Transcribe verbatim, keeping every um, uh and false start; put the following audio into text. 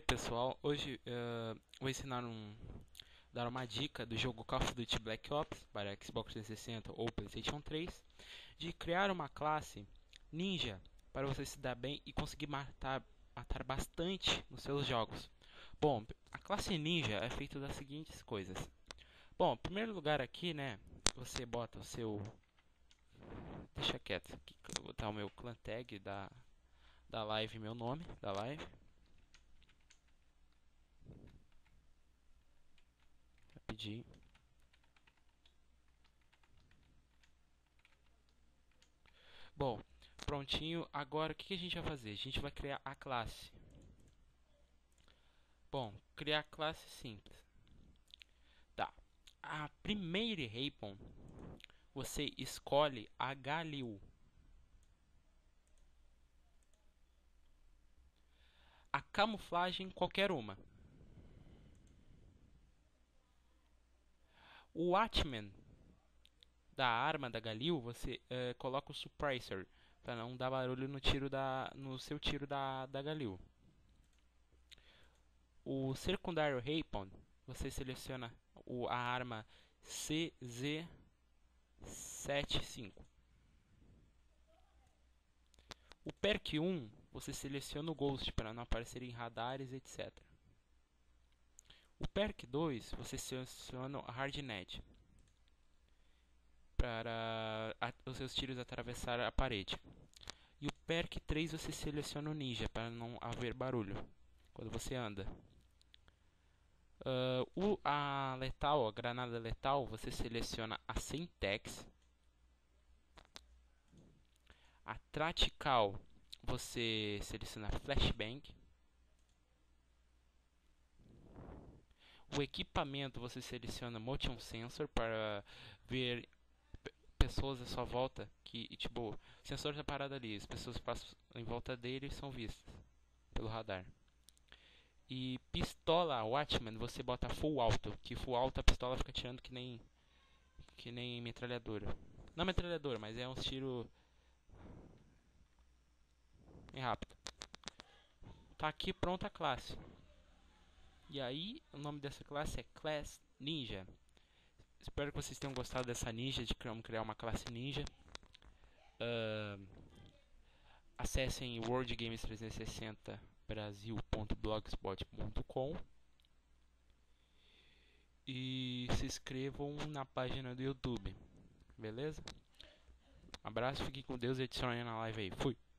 pessoal, hoje eh, vou ensinar um, dar uma dica do jogo Call of Duty Black Ops para Xbox trezentos e sessenta ou PlayStation três, de criar uma classe ninja para você se dar bem e conseguir matar, matar bastante nos seus jogos. Bom, a classe ninja é feita das seguintes coisas. Bom, em primeiro lugar aqui, né, você bota o seu, deixa quieto, aqui que eu vou botar o meu clan tag da da live, meu nome da live. Rapidinho. Bom, prontinho. Agora o que que a gente vai fazer? A gente vai criar a classe. Bom, criar a classe simples. Tá. A primeira Rapon, você escolhe a Galil. A camuflagem, qualquer uma. O Watchman da arma da Galil, você eh, coloca o Suppressor para não dar barulho no tiro da, no seu tiro da, da Galil. O secundário Rapon, você seleciona o, a arma C Z setenta e cinco. O perk um, você seleciona o Ghost para não aparecer em radares, etcétera. O perk dois, você seleciona o Hardnet para a, os seus tiros atravessar a parede. E o perk três, você seleciona o Ninja para não haver barulho quando você anda. Uh, o, a letal, a granada letal, você seleciona a Semtex. A Tratical, você seleciona a Flashbang. O equipamento, você seleciona Motion Sensor para ver pessoas à sua volta. Que, tipo, o sensor está parado ali, as pessoas passam em volta dele e são vistas pelo radar. E pistola Watchman, você bota full auto, que full auto a pistola fica tirando que nem que nem metralhadora. Não metralhadora, mas é um tiro bem rápido. Tá aqui pronta a classe. E aí, o nome dessa classe é Class Ninja. Espero que vocês tenham gostado dessa ninja, de como criar uma classe ninja. Uh, acessem world games trezentos e sessenta brasil ponto blogspot ponto com e se inscrevam na página do YouTube. Beleza? Um abraço, fiquem com Deus e adicionem na live aí. Fui!